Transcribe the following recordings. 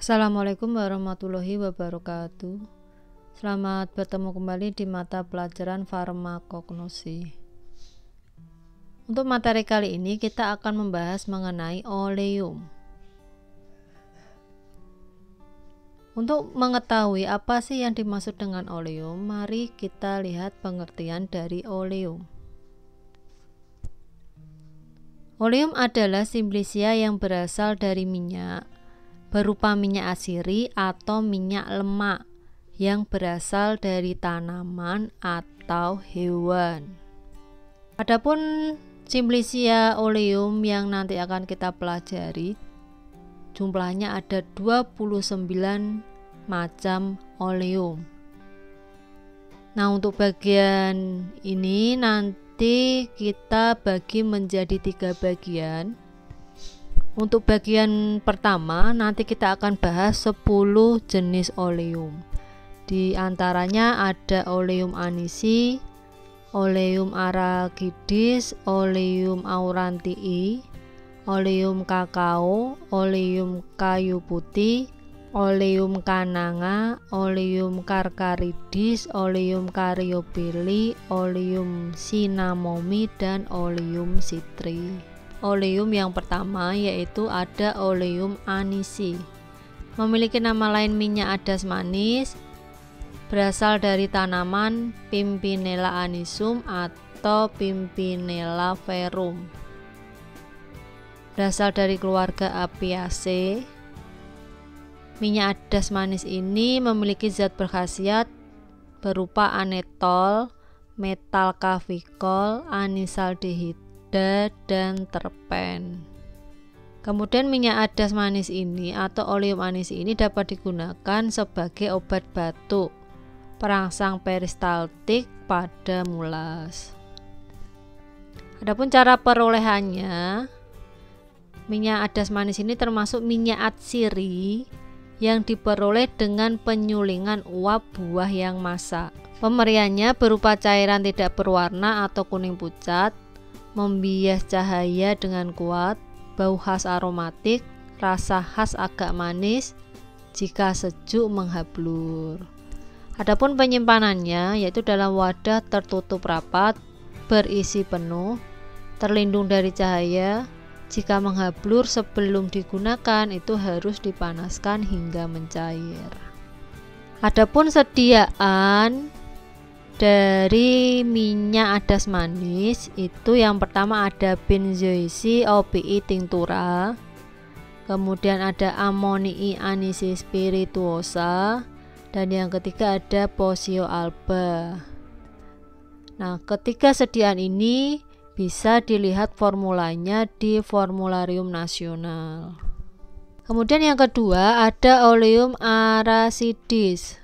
Assalamualaikum warahmatullahi wabarakatuh. Selamat bertemu kembali di mata pelajaran farmakognosi. Untuk materi kali ini kita akan membahas mengenai oleum. Untuk mengetahui apa sih yang dimaksud dengan oleum, mari kita lihat pengertian dari oleum. Oleum adalah simplicia yang berasal dari minyak, berupa minyak atsiri atau minyak lemak yang berasal dari tanaman atau hewan. Adapun simplicia oleum yang nanti akan kita pelajari, jumlahnya ada 29 macam oleum. Nah, untuk bagian ini nanti kita bagi menjadi 3 bagian. Untuk bagian pertama nanti kita akan bahas 10 jenis oleum. Di antaranya ada oleum anisi, oleum arachidis, oleum aurantii, oleum kakao, oleum kayu putih, oleum kananga, oleum carcharidis, oleum caryophylle, oleum cinnamomi, dan oleum citri. Oleum yang pertama yaitu ada oleum anisi. Memiliki nama lain minyak adas manis, berasal dari tanaman Pimpinella anisum atau Pimpinella verum. Berasal dari keluarga Apiaceae. Minyak adas manis ini memiliki zat berkhasiat berupa anetol, metal kafikol, anisaldehida, dan terpen. Kemudian minyak adas manis ini atau oleum anisi ini dapat digunakan sebagai obat batuk, perangsang peristaltik pada mulas. Adapun cara perolehannya, minyak adas manis ini termasuk minyak atsiri yang diperoleh dengan penyulingan uap buah yang masak. Pemberiannya berupa cairan tidak berwarna atau kuning pucat, membias cahaya dengan kuat, bau khas aromatik, rasa khas agak manis, jika sejuk menghablur. Adapun penyimpanannya yaitu dalam wadah tertutup rapat, berisi penuh, terlindung dari cahaya. Jika menghablur sebelum digunakan itu harus dipanaskan hingga mencair. Adapun sediaan dari minyak adas manis itu yang pertama ada benzoici opii tinctura, kemudian ada ammonii anisi spirituosa, dan yang ketiga ada posio alba. Nah, ketiga sediaan ini bisa dilihat formulanya di formularium nasional. Kemudian yang kedua ada oleum arachidis.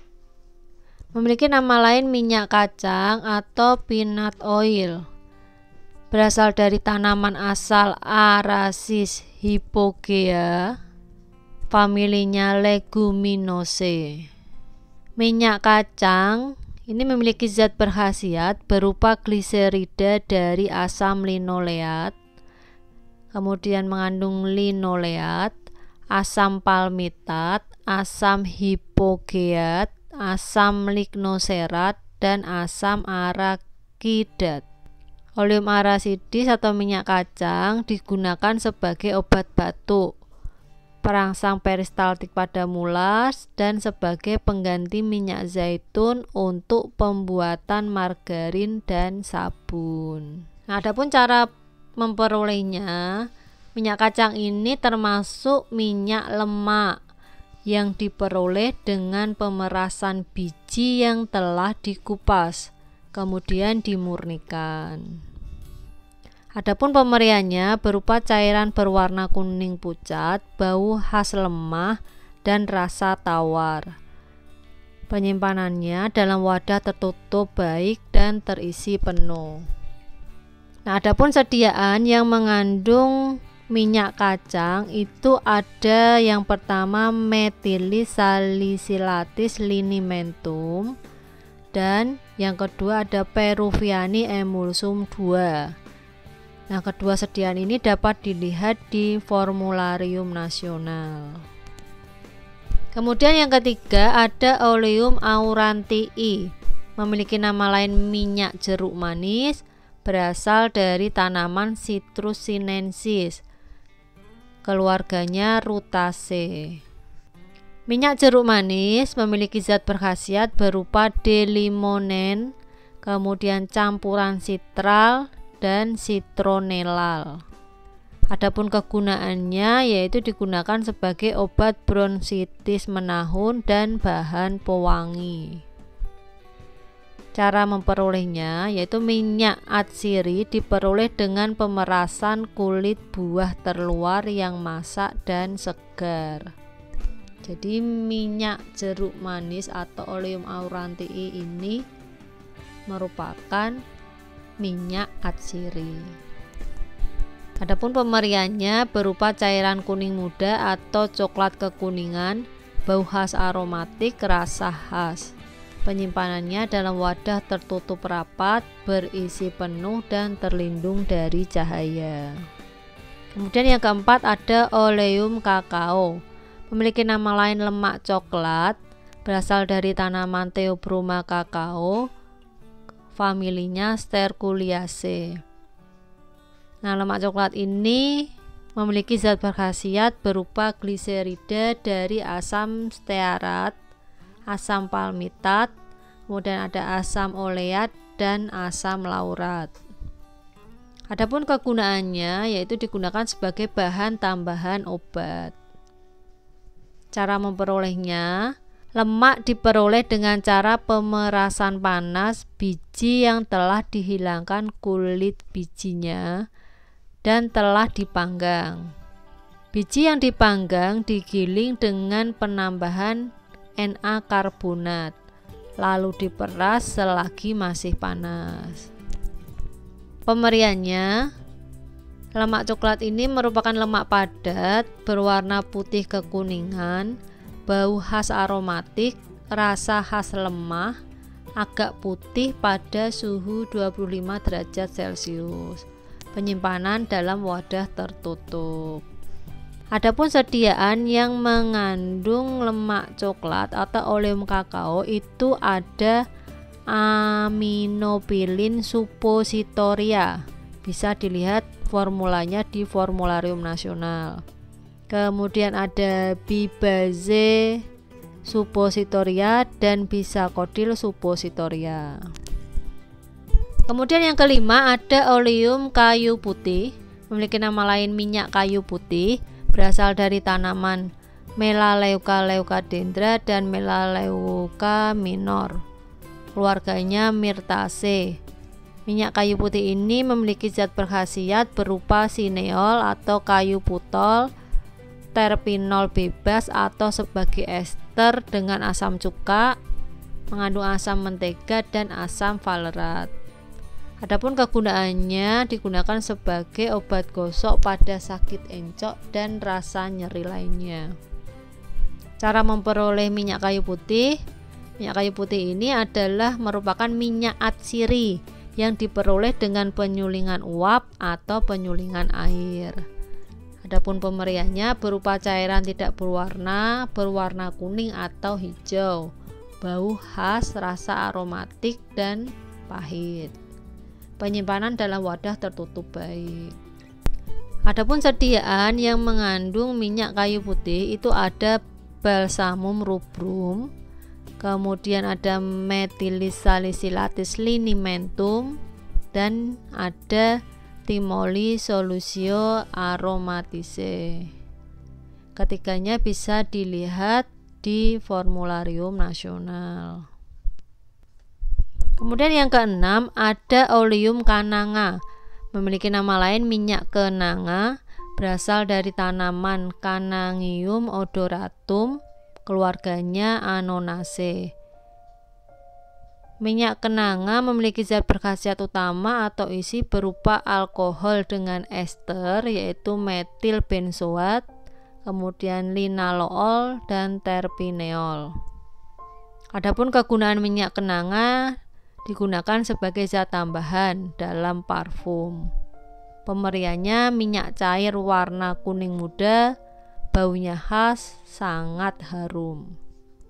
Memiliki nama lain minyak kacang atau peanut oil. Berasal dari tanaman asal Aracis hypogea, familinya Leguminosae. Minyak kacang ini memiliki zat berkhasiat berupa gliserida dari asam linoleat, kemudian mengandung linoleat, asam palmitat, asam hipogeat, asam lignoserat, dan asam arakidat. Oleum arachidis atau minyak kacang digunakan sebagai obat batuk, perangsang peristaltik pada mulas, dan sebagai pengganti minyak zaitun untuk pembuatan margarin dan sabun. Nah, adapun cara memperolehnya, minyak kacang ini termasuk minyak lemak yang diperoleh dengan pemerasan biji yang telah dikupas, kemudian dimurnikan. Adapun pemberiannya berupa cairan berwarna kuning pucat, bau khas lemah, dan rasa tawar. Penyimpanannya dalam wadah tertutup baik dan terisi penuh. Nah, adapun sediaan yang mengandung minyak kacang itu ada yang pertama methylis salicilatis linimentum, dan yang kedua ada peruviani emulsum 2. Nah, kedua sediaan ini dapat dilihat di formularium nasional. Kemudian yang ketiga ada Oleum aurantii, memiliki nama lain minyak jeruk manis, berasal dari tanaman Citrus sinensis, keluarganya Rutaceae. Minyak jeruk manis memiliki zat berkhasiat berupa D-limonen, kemudian campuran sitral dan citronellal. Adapun kegunaannya yaitu digunakan sebagai obat bronkitis menahun dan bahan pewangi. Cara memperolehnya yaitu minyak atsiri diperoleh dengan pemerasan kulit buah terluar yang masak dan segar. Jadi minyak jeruk manis atau Oleum aurantii ini merupakan minyak atsiri. Adapun pemberiannya berupa cairan kuning muda atau coklat kekuningan, bau khas aromatik, rasa khas. Penyimpanannya dalam wadah tertutup rapat, berisi penuh dan terlindung dari cahaya. Kemudian yang keempat ada Oleum kakao, memiliki nama lain lemak coklat, berasal dari tanaman Theobroma kakao, familinya Sterculiaceae. Nah, lemak coklat ini memiliki zat berkhasiat berupa gliserida dari asam stearat, asam palmitat, kemudian ada asam oleat dan asam laurat. Adapun kegunaannya yaitu digunakan sebagai bahan tambahan obat. Cara memperolehnya, lemak diperoleh dengan cara pemerasan panas biji yang telah dihilangkan kulit bijinya dan telah dipanggang. Biji yang dipanggang digiling dengan penambahan Na karbonat, lalu diperas selagi masih panas. Pemberiannya, lemak coklat ini merupakan lemak padat, berwarna putih kekuningan, bau khas aromatik, rasa khas lemah, agak putih pada suhu 25 derajat Celcius. Penyimpanan dalam wadah tertutup. Adapun sediaan yang mengandung lemak coklat atau Oleum kakao itu ada aminopilin suppositoria. Bisa dilihat formulanya di Formularium Nasional. Kemudian ada Bibaze suppositoria dan Bisakodil suppositoria. Kemudian yang kelima ada Oleum kayu putih, memiliki nama lain minyak kayu putih, berasal dari tanaman Melaleuca leucadendra dan Melaleuca minor, keluarganya Myrtaceae. Minyak kayu putih ini memiliki zat berkhasiat berupa sineol atau kayu putol, terpinol bebas atau sebagai ester dengan asam cuka, mengandung asam mentega dan asam valerat. Adapun kegunaannya digunakan sebagai obat gosok pada sakit encok dan rasa nyeri lainnya. Cara memperoleh minyak kayu putih. Minyak kayu putih ini adalah merupakan minyak atsiri yang diperoleh dengan penyulingan uap atau penyulingan air. Adapun pemberiannya berupa cairan tidak berwarna, berwarna kuning atau hijau, bau khas, rasa aromatik dan pahit. Penyimpanan dalam wadah tertutup baik. Adapun sediaan yang mengandung minyak kayu putih itu ada Balsamum rubrum, kemudian ada Methylis salicilates linimentum, dan ada Thymoli solutio aromaticae. Ketiganya bisa dilihat di Formularium Nasional. Kemudian yang keenam ada Oleum cananga, memiliki nama lain minyak kenanga, berasal dari tanaman Canangium odoratum, keluarganya Anonaceae. Minyak kenanga memiliki zat berkhasiat utama atau isi berupa alkohol dengan ester yaitu metil benzoat, kemudian linalool dan terpineol. Adapun kegunaan minyak kenanga digunakan sebagai zat tambahan dalam parfum. Pemberiannya minyak cair warna kuning muda, baunya khas, sangat harum.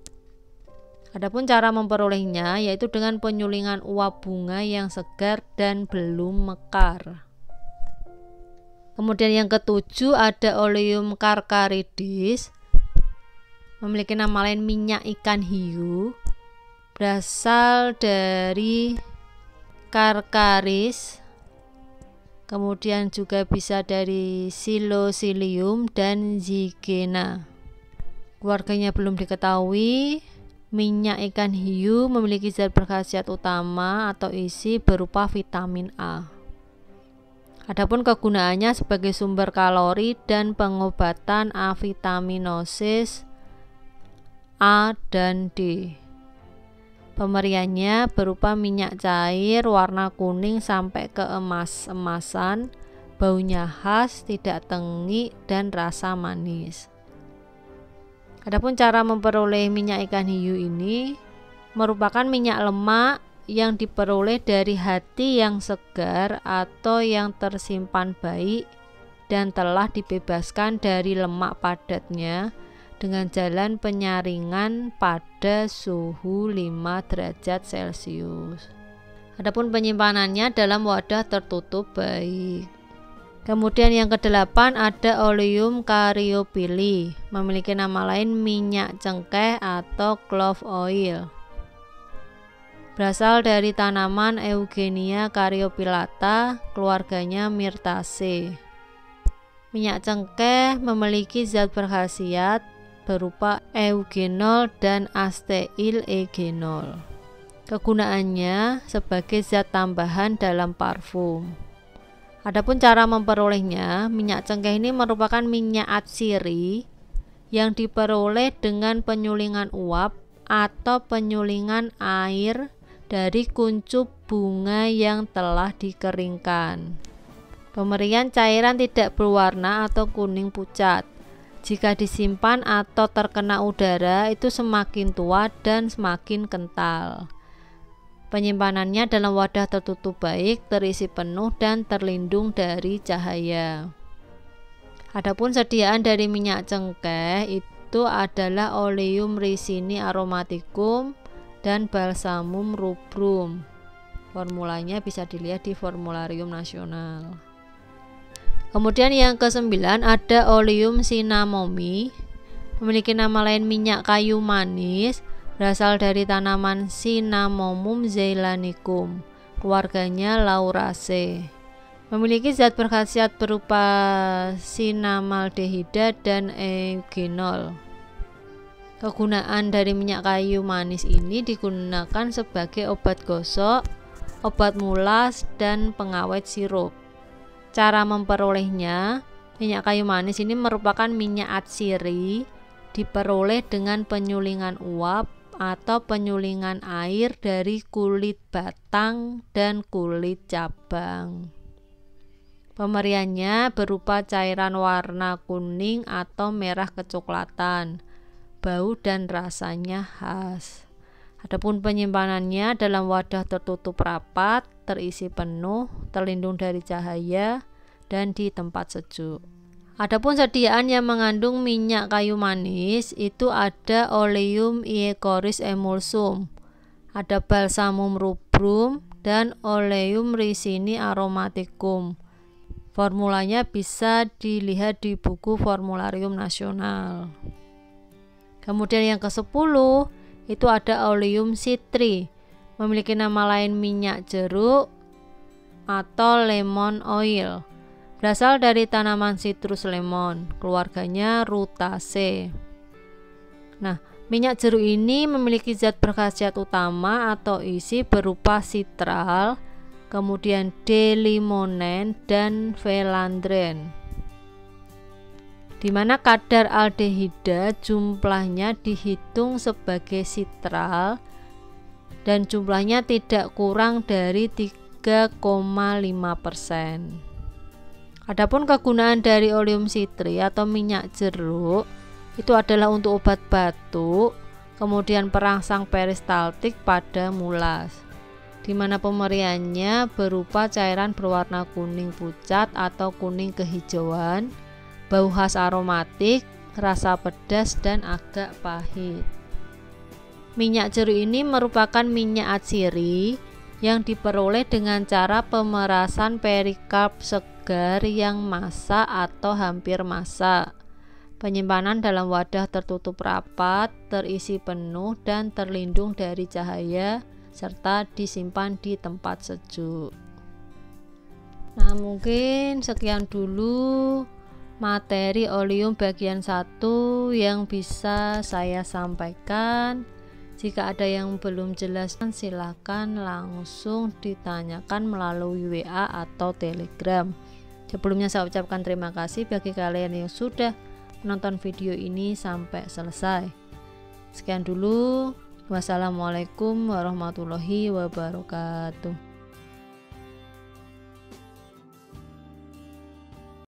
Adapun cara memperolehnya yaitu dengan penyulingan uap bunga yang segar dan belum mekar. Kemudian yang ketujuh ada Oleum carcharidis, memiliki nama lain minyak ikan hiu, berasal dari Carcharis, kemudian juga bisa dari Psilocybum dan Zigena. Keluarganya belum diketahui. Minyak ikan hiu memiliki zat berkhasiat utama atau isi berupa vitamin A. Adapun kegunaannya sebagai sumber kalori dan pengobatan avitaminosis A dan D. Pemberiannya berupa minyak cair warna kuning sampai ke emas-emasan, baunya khas, tidak tengik dan rasa manis. Adapun cara memperoleh minyak ikan hiu ini merupakan minyak lemak yang diperoleh dari hati yang segar atau yang tersimpan baik dan telah dibebaskan dari lemak padatnya dengan jalan penyaringan pada suhu 5 derajat Celcius. Adapun penyimpanannya dalam wadah tertutup baik. Kemudian yang kedelapan ada Oleum caryophylle, memiliki nama lain minyak cengkeh atau clove oil. Berasal dari tanaman Eugenia caryophyllata, keluarganya Myrtaceae. Minyak cengkeh memiliki zat berkhasiat berupa eugenol dan acetyl eugenol. Kegunaannya sebagai zat tambahan dalam parfum. Adapun cara memperolehnya, minyak cengkeh ini merupakan minyak atsiri yang diperoleh dengan penyulingan uap atau penyulingan air dari kuncup bunga yang telah dikeringkan. Pemberian cairan tidak berwarna atau kuning pucat. Jika disimpan atau terkena udara, itu semakin tua dan semakin kental. Penyimpanannya dalam wadah tertutup baik, terisi penuh dan terlindung dari cahaya. Adapun sediaan dari minyak cengkeh itu adalah Oleum ricini aromaticum dan Balsamum rubrum. Formulanya bisa dilihat di Formularium Nasional. Kemudian yang ke-9 ada Oleum cinnamomi, memiliki nama lain minyak kayu manis, berasal dari tanaman Cinnamomum zeylanicum, keluarganya Lauraceae. Memiliki zat berkhasiat berupa cinnamaldehida dan eugenol. Kegunaan dari minyak kayu manis ini digunakan sebagai obat gosok, obat mulas, dan pengawet sirup. Cara memperolehnya, minyak kayu manis ini merupakan minyak atsiri, diperoleh dengan penyulingan uap atau penyulingan air dari kulit batang dan kulit cabang. Pemberiannya berupa cairan warna kuning atau merah kecoklatan, bau dan rasanya khas. Adapun penyimpanannya dalam wadah tertutup rapat, terisi penuh, terlindung dari cahaya, dan di tempat sejuk. Adapun sediaan yang mengandung minyak kayu manis itu ada Oleum iecoris emulsum, ada Balsamum rubrum, dan Oleum ricini aromaticum. Formulanya bisa dilihat di buku Formularium Nasional. Kemudian yang ke-10 itu ada Oleum citri, memiliki nama lain minyak jeruk atau lemon oil. Berasal dari tanaman citrus lemon, keluarganya Rutaceae. Nah, minyak jeruk ini memiliki zat berkhasiat utama atau isi berupa citral, kemudian D-limonen dan phelandren, di mana kadar aldehida jumlahnya dihitung sebagai citral dan jumlahnya tidak kurang dari 3,5%. Adapun kegunaan dari Oleum citri atau minyak jeruk itu adalah untuk obat batuk, kemudian perangsang peristaltik pada mulas, di mana pemberiannya berupa cairan berwarna kuning pucat atau kuning kehijauan, bau khas aromatik, rasa pedas dan agak pahit. Minyak jeruk ini merupakan minyak atsiri yang diperoleh dengan cara pemerasan perikarp segar yang masak atau hampir masak. Penyimpanan dalam wadah tertutup rapat, terisi penuh dan terlindung dari cahaya, serta disimpan di tempat sejuk. Nah, mungkin sekian dulu materi oleum bagian 1 yang bisa saya sampaikan. Jika ada yang belum jelas, silakan langsung ditanyakan melalui WA atau Telegram. Sebelumnya saya ucapkan terima kasih bagi kalian yang sudah menonton video ini sampai selesai. Sekian dulu. Wassalamualaikum warahmatullahi wabarakatuh.